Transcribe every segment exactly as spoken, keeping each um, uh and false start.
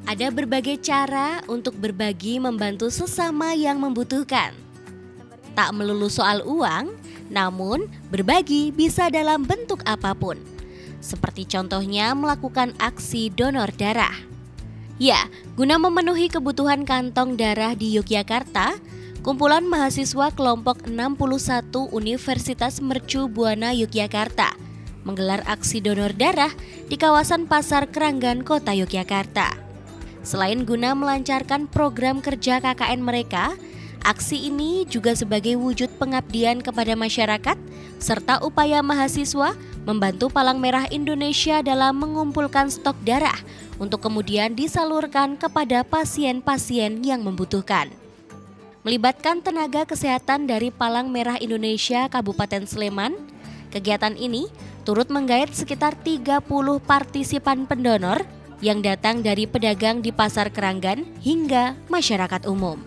Ada berbagai cara untuk berbagi membantu sesama yang membutuhkan. Tak melulu soal uang, namun berbagi bisa dalam bentuk apapun. Seperti contohnya melakukan aksi donor darah. Ya, guna memenuhi kebutuhan kantong darah di Yogyakarta, kumpulan mahasiswa kelompok enam puluh satu Universitas Mercu Buana Yogyakarta menggelar aksi donor darah di kawasan Pasar Keranggan, Kota Yogyakarta. Selain guna melancarkan program kerja K K N mereka, aksi ini juga sebagai wujud pengabdian kepada masyarakat serta upaya mahasiswa membantu Palang Merah Indonesia dalam mengumpulkan stok darah untuk kemudian disalurkan kepada pasien-pasien yang membutuhkan. Melibatkan tenaga kesehatan dari Palang Merah Indonesia Kabupaten Sleman, kegiatan ini turut menggait sekitar tiga puluh partisipan pendonor yang datang dari pedagang di Pasar Keranggan hingga masyarakat umum.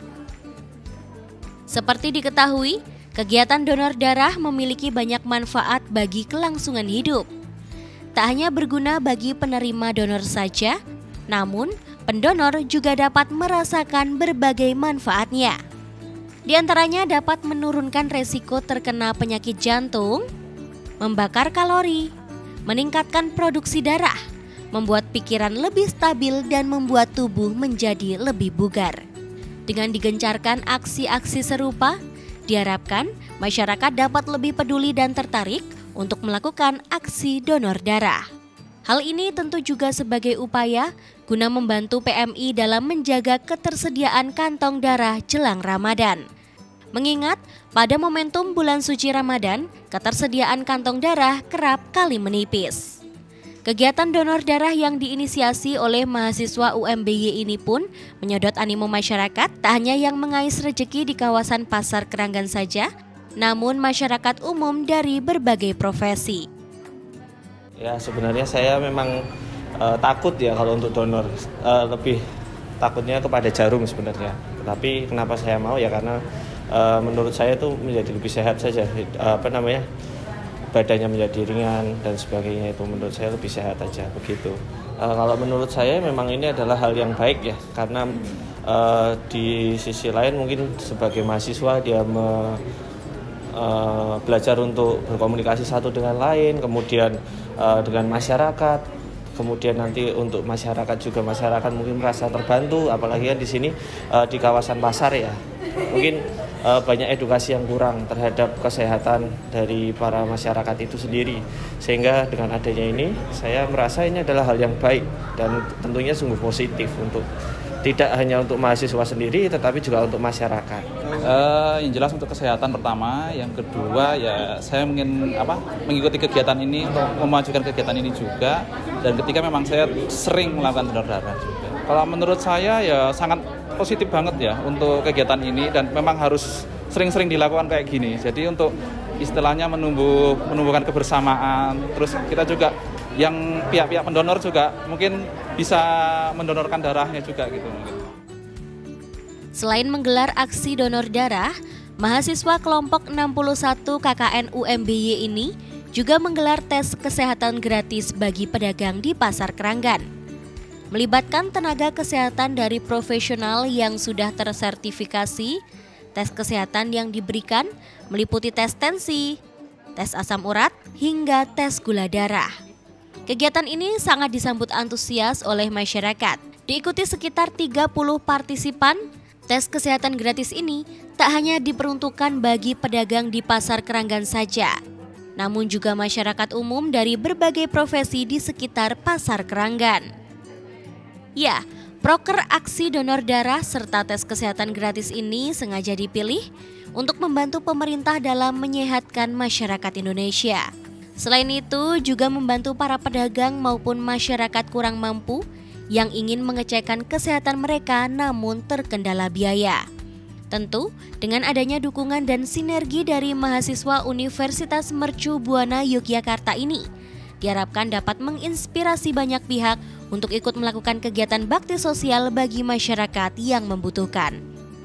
Seperti diketahui, kegiatan donor darah memiliki banyak manfaat bagi kelangsungan hidup. Tak hanya berguna bagi penerima donor saja, namun pendonor juga dapat merasakan berbagai manfaatnya. Di antaranya dapat menurunkan resiko terkena penyakit jantung, membakar kalori, meningkatkan produksi darah, membuat pikiran lebih stabil dan membuat tubuh menjadi lebih bugar. Dengan digencarkan aksi-aksi serupa, diharapkan masyarakat dapat lebih peduli dan tertarik untuk melakukan aksi donor darah. Hal ini tentu juga sebagai upaya guna membantu P M I dalam menjaga ketersediaan kantong darah jelang Ramadan. Mengingat pada momentum bulan suci Ramadan, ketersediaan kantong darah kerap kali menipis. Kegiatan donor darah yang diinisiasi oleh mahasiswa U M B Y ini pun menyedot animo masyarakat, tak hanya yang mengais rejeki di kawasan Pasar Keranggan saja, namun masyarakat umum dari berbagai profesi. Ya, sebenarnya saya memang uh, takut ya kalau untuk donor, uh, lebih takutnya kepada jarum sebenarnya. Tapi kenapa saya mau ya karena uh, menurut saya itu menjadi lebih sehat saja, uh, apa namanya? badannya menjadi ringan dan sebagainya, itu menurut saya lebih sehat aja begitu. E, kalau menurut saya memang ini adalah hal yang baik ya, karena e, di sisi lain mungkin sebagai mahasiswa dia me, e, belajar untuk berkomunikasi satu dengan lain, kemudian e, dengan masyarakat, kemudian nanti untuk masyarakat juga masyarakat mungkin merasa terbantu, apalagi kan di sini e, di kawasan pasar ya, mungkin banyak edukasi yang kurang terhadap kesehatan dari para masyarakat itu sendiri, sehingga dengan adanya ini saya merasa ini adalah hal yang baik dan tentunya sungguh positif untuk tidak hanya untuk mahasiswa sendiri tetapi juga untuk masyarakat. Uh, yang jelas untuk kesehatan pertama, yang kedua ya saya ingin apa mengikuti kegiatan ini untuk memajukan kegiatan ini juga, dan ketiga memang saya sering melakukan donor darah juga. Kalau menurut saya ya sangat positif banget ya untuk kegiatan ini, dan memang harus sering-sering dilakukan kayak gini. Jadi untuk istilahnya menumbuh menumbuhkan kebersamaan, terus kita juga yang pihak-pihak pendonor juga mungkin bisa mendonorkan darahnya juga gitu mungkin. Selain menggelar aksi donor darah, mahasiswa kelompok enam puluh satu K K N U M B Y ini juga menggelar tes kesehatan gratis bagi pedagang di Pasar Keranggan. Melibatkan tenaga kesehatan dari profesional yang sudah tersertifikasi, tes kesehatan yang diberikan meliputi tes tensi, tes asam urat, hingga tes gula darah. Kegiatan ini sangat disambut antusias oleh masyarakat. Diikuti sekitar tiga puluh partisipan, tes kesehatan gratis ini tak hanya diperuntukkan bagi pedagang di Pasar Keranggan saja, namun juga masyarakat umum dari berbagai profesi di sekitar Pasar Keranggan. Ya, proker aksi donor darah serta tes kesehatan gratis ini sengaja dipilih untuk membantu pemerintah dalam menyehatkan masyarakat Indonesia. Selain itu, juga membantu para pedagang maupun masyarakat kurang mampu yang ingin mengecekkan kesehatan mereka namun terkendala biaya. Tentu, dengan adanya dukungan dan sinergi dari mahasiswa Universitas Mercu Buana Yogyakarta ini, diharapkan dapat menginspirasi banyak pihak untuk ikut melakukan kegiatan bakti sosial bagi masyarakat yang membutuhkan.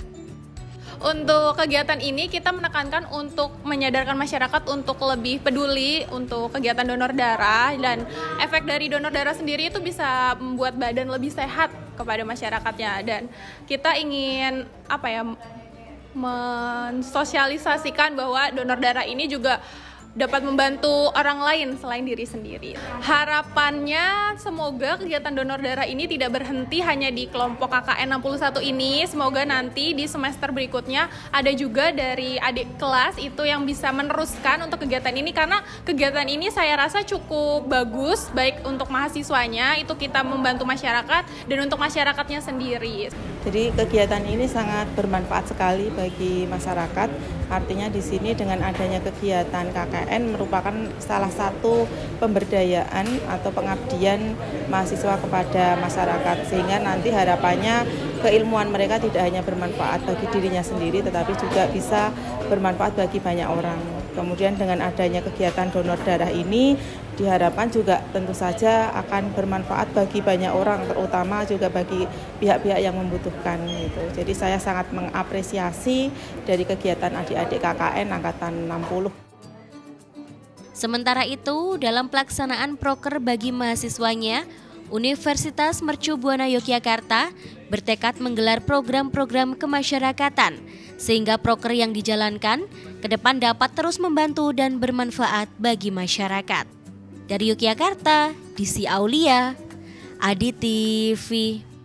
Untuk kegiatan ini kita menekankan untuk menyadarkan masyarakat untuk lebih peduli untuk kegiatan donor darah, dan efek dari donor darah sendiri itu bisa membuat badan lebih sehat. kepada masyarakatnya, dan kita ingin apa ya mensosialisasikan bahwa donor darah ini juga dapat membantu orang lain selain diri sendiri. Harapannya semoga kegiatan donor darah ini tidak berhenti hanya di kelompok K K N enam puluh satu ini. Semoga nanti di semester berikutnya ada juga dari adik kelas itu yang bisa meneruskan untuk kegiatan ini, karena kegiatan ini saya rasa cukup bagus baik untuk mahasiswanya, itu kita membantu masyarakat, dan untuk masyarakatnya sendiri. Jadi kegiatan ini sangat bermanfaat sekali bagi masyarakat. Artinya di sini dengan adanya kegiatan K K N merupakan salah satu pemberdayaan atau pengabdian mahasiswa kepada masyarakat, sehingga nanti harapannya keilmuan mereka tidak hanya bermanfaat bagi dirinya sendiri tetapi juga bisa bermanfaat bagi banyak orang. Kemudian dengan adanya kegiatan donor darah ini diharapkan juga tentu saja akan bermanfaat bagi banyak orang, terutama juga bagi pihak-pihak yang membutuhkan gitu. Jadi saya sangat mengapresiasi dari kegiatan adik-adik K K N angkatan enam puluh. Sementara itu, dalam pelaksanaan proker bagi mahasiswanya, Universitas Mercu Buana Yogyakarta bertekad menggelar program-program kemasyarakatan, sehingga proker yang dijalankan ke depan dapat terus membantu dan bermanfaat bagi masyarakat. Dari Yogyakarta, Disi Aulia, Adi T V.